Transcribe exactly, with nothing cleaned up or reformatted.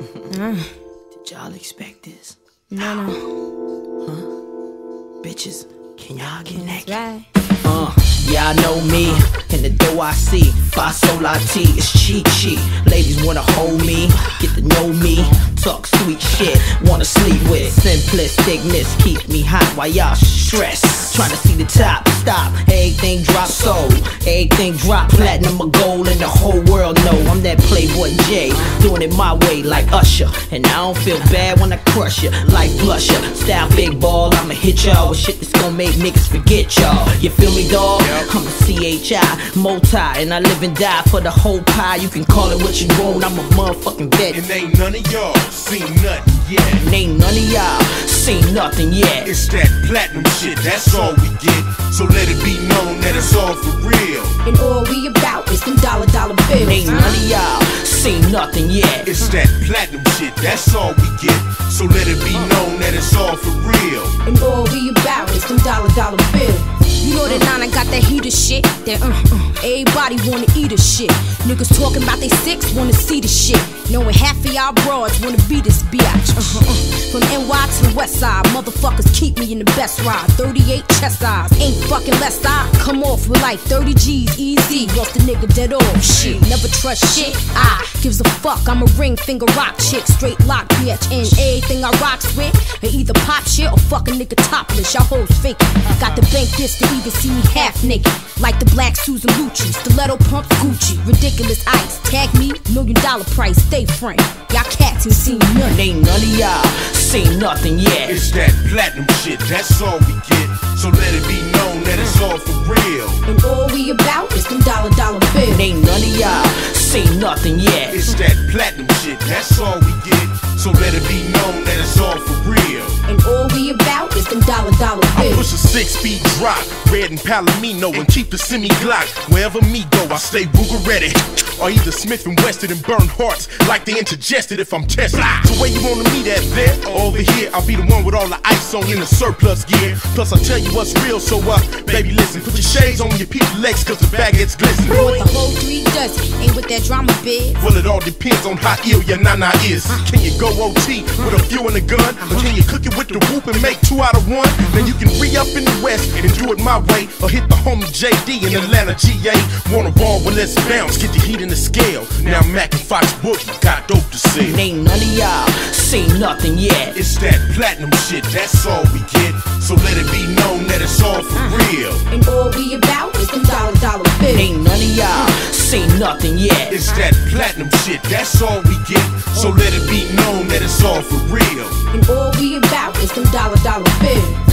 Uh, Did y'all expect this? no, no. Huh? Bitches, can y'all get That's naked? right. Uh, y'all know me, in the dough I see, Fa Sol La Ti, it's cheat sheet. Ladies wanna hold me, get to know me, talk sweet shit, wanna sleep with. Simplisticness keeps me hot while y'all stress. Trying to see the top, stop, everything drop soul, everything drop platinum or gold, and the whole world know I'm that Playboy J, doing it my way like Usher. And I don't feel bad when I crush ya, like Blusher. Style big ball, I'ma hit y'all with shit that's gonna make niggas forget y'all. You feel me, dawg? I'm a C H I, multi, and I live and die for the whole pie. You can call it what you want, I'm a motherfucking vet. And ain't none of y'all seen nothing yet. And ain't none of y'all seen nothing yet. It's that platinum shit, that's all we get. So let it be known that it's all for real. And all we about is them dollar dollar bills. And ain't none of y'all seen nothing yet. It's that platinum shit, that's all we get. So let it be known that it's all for real. And all we about is them dollar dollar bills. You know that Nana got that heater shit. That uh, uh, everybody wanna eat a shit. Niggas talking about they six, wanna see the shit. Knowing half of y'all broads wanna be this biatch. Uh, uh, uh. From N Y to the west side, motherfuckers keep me in the best ride. thirty-eight chest size, ain't fucking less I come off with like thirty G's easy. Lost the nigga dead off. Shit, never trust shit. I gives a fuck. I'm a ring finger rock chick, straight lock bitch. And everything I rocks with, I either pop shit or fuck a nigga topless. Y'all hoes fake. Got the bank this to even see me half naked, like the black Susan Lucci. Stiletto pump Gucci, ridiculous ice. Tag me, million dollar price. Stay frank, y'all cats ain't seen And nothing. ain't none of y'all seen nothing yet. It's that platinum shit, that's all we get. So let it be known that it's all for real. And all we about is them dollar dollar bills. And ain't none of y'all seen nothing yet. It's that platinum shit, that's all we get. So let it be known that it's all for real. And all we about is them dollar dollar I bills. push a six-speed drop, red and Palomino, and keep the semi-Glock. Wherever me go, I stay Ruger ready. Or either Smith and Weston and burn hearts like they intergested if I'm tested. So where you wanna meet at, there or over here? I'll be the one with all the ice on in the surplus gear. Plus I'll tell you what's real, so uh, baby listen, put your shades on your people legs, cause the baguettes glisten. Want the whole three dozen, ain't with that drama biz. Well, it all depends on how ill your nana is. Can you go O T with a few in the gun? Or can you cook it with the whoop and make two out of one? Then you can re-up in the West and do it my way. Or hit the homie J D in Atlanta, G A. Wanna ball, well let's bounce, get the heat in the scale. Now Mac and Fox Boogie got dope to sell. And ain't none of y'all seen nothing yet. It's that platinum shit, that's all we get. So let it be known that it's all for real. And all we about is them dollar dollar And bills. ain't none of y'all seen nothing yet. It's that platinum shit, that's all we get. So let it be known that it's all for real. And all we about is them dollar dollar bills.